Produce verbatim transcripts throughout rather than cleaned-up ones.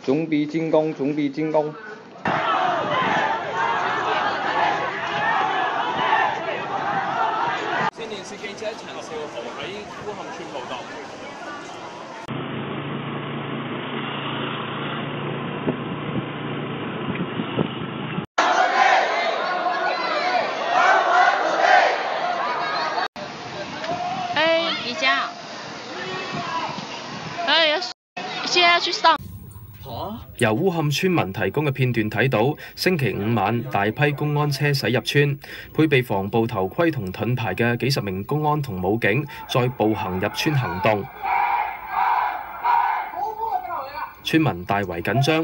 準備進攻，準備進攻。 前電視記者陳少豪喺烏坎村報道。 哎，你講，哎，現在去上。 由烏坎村民提供嘅片段睇到，星期五晚大批公安車駛入村，配備防暴頭盔同盾牌嘅幾十名公安同武警再步行入村行動，村民大為緊張。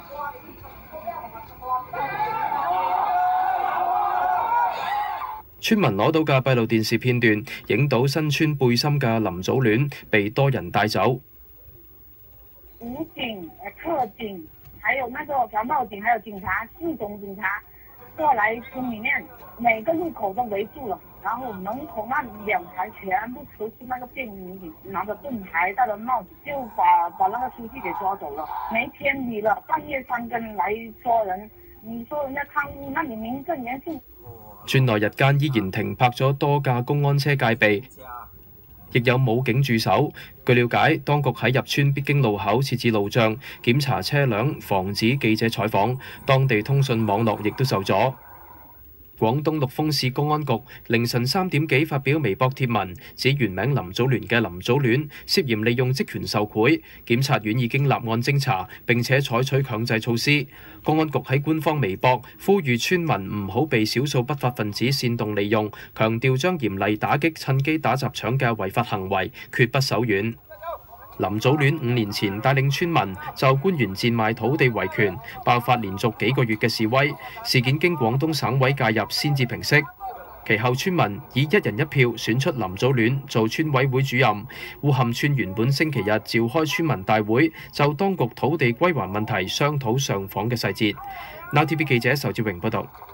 村民攞到嘅閉路電視片段，影到身穿背心嘅林祖戀被多人帶走。 武警、特警，還有那個防暴警，還有警察，四種警察過來村裡面，每個入口都圍住了，然後門口那兩排全部都是那個便衣民警，拿着盾牌、戴着帽子，就把把那個書記給抓走了。沒天理了，半夜三更來抓人，你說人家抗議，那你名正言順。 村內日間依然停泊咗多架公安車戒備，亦有武警駐守。據了解，當局喺入村必經路口設置路障，檢查車輛，防止記者採訪。當地通訊網絡亦都受阻。廣東陸豐市公安局凌晨三點幾發表微博貼文，指原名林祖戀嘅林祖戀涉嫌利用職權受賄，檢察院已經立案偵查，並且採取強制措施。公安局喺官方微博呼籲村民唔好被少數不法分子煽動利用，強調將嚴厲打擊趁機打砸搶嘅違法行為，決不手軟。林祖戀五年前帶領村民就官員賤賣土地維權，爆發連續幾個月嘅示威，事件經廣東省委介入先至平息。其後村民以一人一票選出林祖戀做村委會主任。烏坎村原本星期日召開村民大會，就當局土地歸還問題商討上訪嘅細節。Now T V 記者仇志榮報道。